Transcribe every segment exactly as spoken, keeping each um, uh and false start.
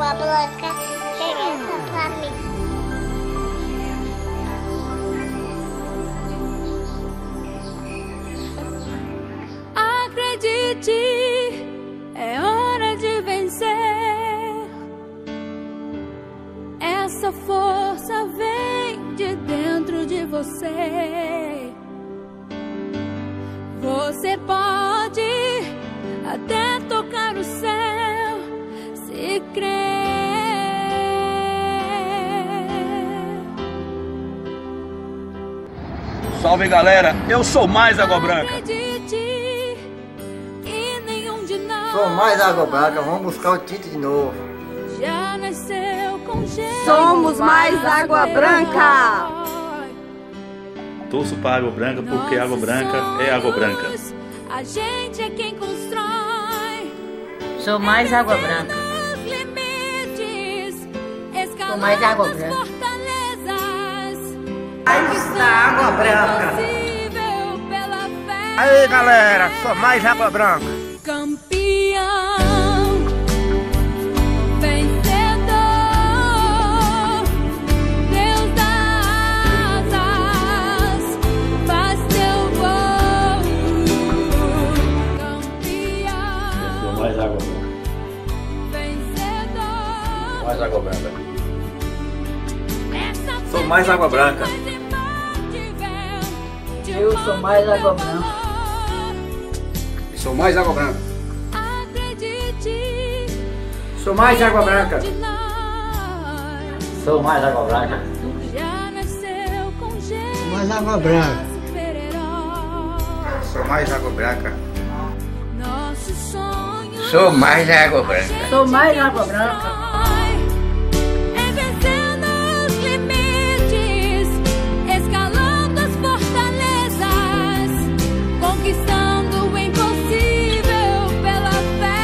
água branca, chega pra mim. Acredite, é hora de vencer. Essa força vem de dentro de você. Você pode até tocar o céu se crer. Salve, galera, eu sou mais Água Branca. Acredite, e nenhum de nós Sou mais Água Branca, vamos buscar o título de novo. já nasceu com jeito. Somos mais Água Branca. Torço para Água Branca porque Água Branca é Água Branca. A gente é quem constrói. Sou mais Água Branca. Sou mais Água Branca. Mais Água Branca. Aí, galera, sou mais Água Branca. Campeão, vencedor, Deus das asas, faz teu voo. Campeão, Sou mais Água Branca. vencedor. Mais Água Branca. Sou mais Água Branca. Eu sou mais Água Branca. Sou mais Água Branca. Acredite, Sou mais Água Branca. de nós Sou mais Água Branca. já nasceu com jeito. Mais Água Branca. Super-herói. Sou mais Água Branca. Nosso sonho Sou mais Água Branca. Sou mais Água Branca. é vencendo os limites, escalando as fortalezas, conquistando o impossível pela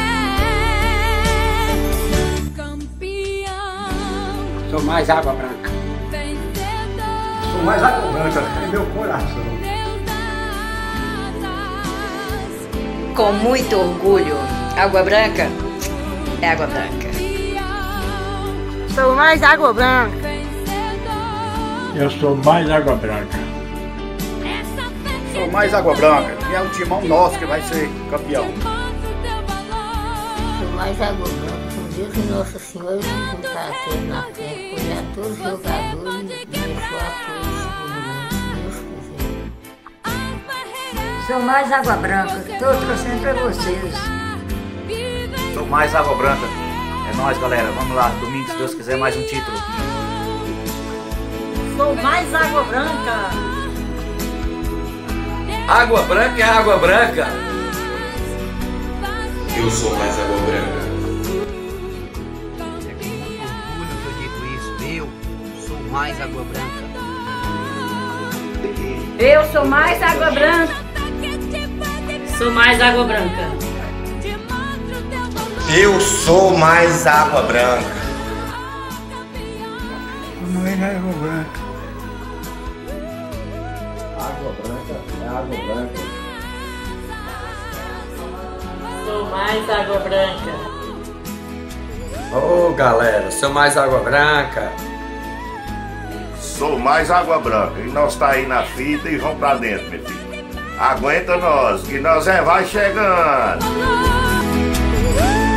fé. Campeão, Sou mais Água Branca. vencedor, Sou mais Água Branca é meu coração. Deus das asas, Com muito orgulho, Água Branca é Água Branca. Sou mais Água Branca. Eu sou mais Água Branca. Sou mais Água Branca. E é um timão nosso que vai ser campeão. Sou mais Água Branca. Um dia que Nossa Senhora me juntar aqui na frente, olhar todos os jogadores e deixou a todos se Deus quiser. Sou mais Água Branca. Estou torcendo para vocês. Sou mais Água Branca. É nóis, galera. Vamos lá. Domingo, se Deus quiser, mais um título. Sou mais Água Branca. Água Branca é Água Branca. Eu sou mais Água Branca. É com muito orgulho que eu digo isso. Eu sou mais Água Branca. Eu sou mais Água Branca. Sou mais Água Branca. Eu sou mais Água Branca. Mais Água Branca. Água Branca é Água Branca. Sou mais Água Branca. Ô, galera, sou mais Água Branca. Sou mais Água Branca. E nós tá aí na fita e vamos pra dentro, meu filho. Aguenta nós, que nós é vai chegando. Alô,